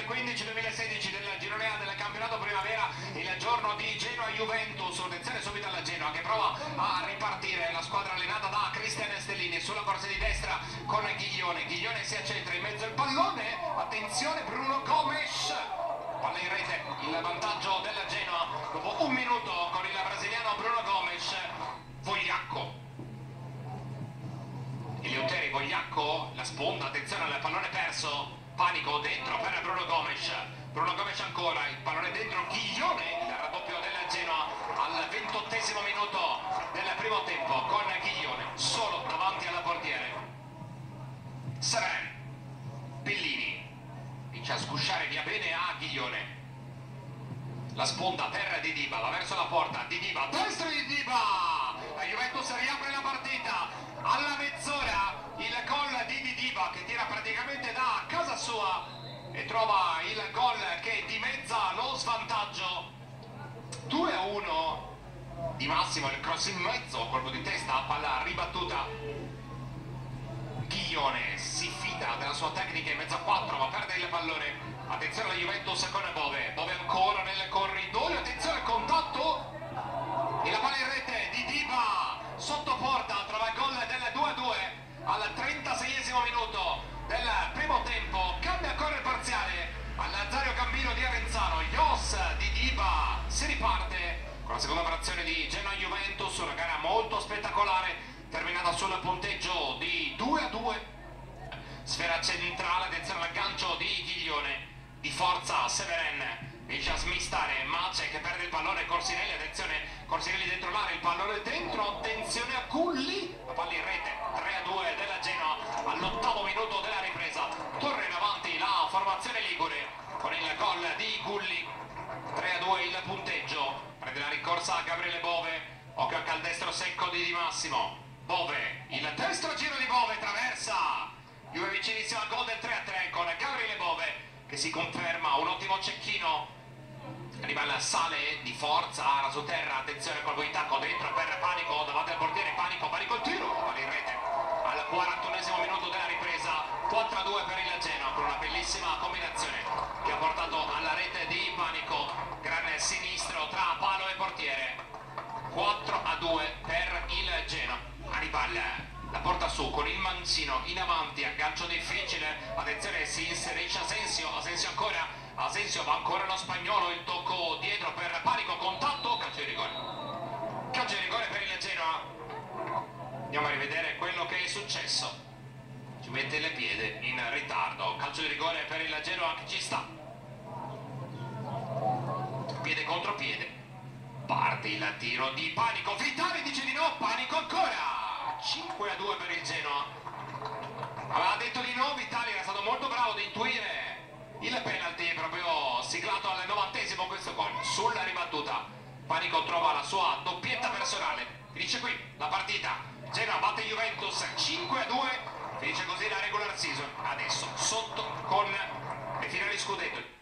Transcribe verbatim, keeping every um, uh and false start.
duemilaquindici duemilasedici del girone A del campionato primavera, il giorno di Genoa-Juventus. Attenzione subito alla Genoa che prova a ripartire, la squadra allenata da Cristian Stellini sulla corsa di destra con Ghiglione. Ghiglione si accentra in mezzo al pallone, attenzione Bruno Gomes, palla in rete, il vantaggio della Genoa dopo un minuto con il brasiliano Bruno Gomes. Vogliacco, Eleuterio Vogliacco, la sponda, attenzione al pallone perso, panico dentro per Bruno Gomes, Bruno Gomes ancora, il pallone dentro, Ghiglione, il raddoppio della Genoa al ventottesimo minuto del primo tempo con Ghiglione solo davanti alla portiere. Seren, Bellini, inizia a sgusciare via bene a Ghiglione, la sponda per Didiba, va verso la porta, Didiba, destro di Didiba, la Juventus riapre la partita, alla mezz'ora il gol di Didiba che tira praticamente da casa sua e trova il gol che dimezza lo svantaggio. Due a uno di Massimo, il cross in mezzo, colpo di testa, palla ribattuta. Ghiglione si fida della sua tecnica in mezzo a quattro, ma perde il pallone. Attenzione alla Juventus con Bove, Bove ancora nel corridoio, attenzione al contatto e la palla in rete, Didiba sotto porta, trova il gol del due a due al trentaseiesimo minuto del primo tempo. Cambia ancora il parziale al Nazario Gambino di Arenzano, Jos Didiba, si riparte con la seconda frazione di Genoa-Juventus, una gara molto spettacolare terminata sul punteggio di due a due. Sfera centrale, attenzione all'aggancio di Ghiglione, di forza Severen, riesce a smistare Mace che perde il pallone, Corsinelli, attenzione Corsinelli dentro l'area, il pallone dentro, attenzione a Culli, la palla in rete, tre a due della Genoa all'ottavo minuto della ripresa. Torna in avanti la formazione ligure con il gol di Culli, tre a due il punteggio, prende la rincorsa Gabriele Bove, occhio al caldestro secco di Di Massimo, Bove, il destro giro di Bove, traversa, Juve vicinissimo al gol del tre a tre con Gabriele Bove che si conferma un ottimo cecchino. Arriva sale di forza, rasoterra, attenzione colpo di tacco dentro per Panico, davanti al portiere, Panico, Panico il tiro, palla in rete al quarantunesimo minuto della ripresa, quattro a due per il Genoa con una bellissima combinazione che ha portato alla rete di Panico, gran sinistro tra palo e portiere, quattro a due per il Genoa. Arriva la porta su con il mancino in avanti, aggancio difficile, attenzione si inserisce Asensio, Asensio ancora, Asensio va ancora lo spagnolo, il tocco dietro per Panico, contatto, calcio di rigore, calcio di rigore per il Genoa. Andiamo a rivedere quello che è successo, ci mette le piede in ritardo, calcio di rigore per il Genoa che ci sta, piede contro piede, parte il tiro di Panico, Vitali dice di no, Panico ancora, cinque a due per il Genoa. Aveva detto di no, Vitali era stato molto bravo ad intuire il penalty, proprio siglato al novantesimo questo gol sulla ribattuta. Panico trova la sua doppietta personale, finisce qui la partita, Genoa batte Juventus cinque a due, finisce così la regular season, adesso sotto con le finali scudetto.